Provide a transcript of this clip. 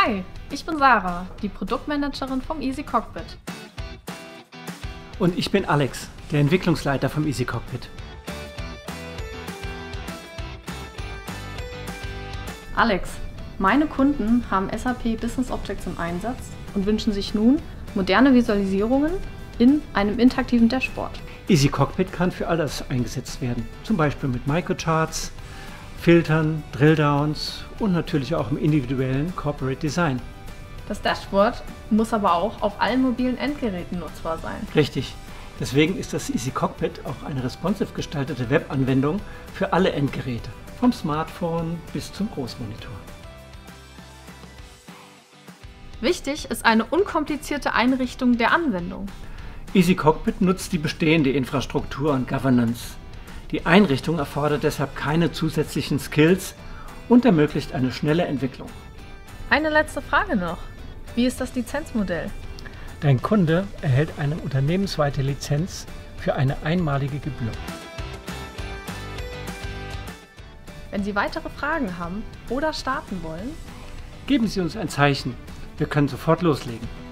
Hi, ich bin Sarah, die Produktmanagerin vom Easy Cockpit. Und ich bin Alex, der Entwicklungsleiter vom Easy Cockpit. Alex, meine Kunden haben SAP Business Objects im Einsatz und wünschen sich nun moderne Visualisierungen in einem interaktiven Dashboard. Easy Cockpit kann für alles eingesetzt werden, zum Beispiel mit Microcharts, Filtern, Drilldowns und natürlich auch im individuellen Corporate Design. Das Dashboard muss aber auch auf allen mobilen Endgeräten nutzbar sein. Richtig. Deswegen ist das Easy Cockpit auch eine responsive gestaltete Webanwendung für alle Endgeräte, vom Smartphone bis zum Großmonitor. Wichtig ist eine unkomplizierte Einrichtung der Anwendung. Easy Cockpit nutzt die bestehende Infrastruktur und Governance. Die Einrichtung erfordert deshalb keine zusätzlichen Skills und ermöglicht eine schnelle Entwicklung. Eine letzte Frage noch. Wie ist das Lizenzmodell? Dein Kunde erhält eine unternehmensweite Lizenz für eine einmalige Gebühr. Wenn Sie weitere Fragen haben oder starten wollen, Geben Sie uns ein Zeichen. Wir können sofort loslegen.